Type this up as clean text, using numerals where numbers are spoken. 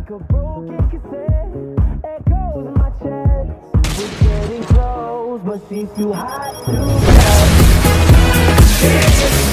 like a broken cassette, echoes in my chest. We're getting close, but she's too hot to touch.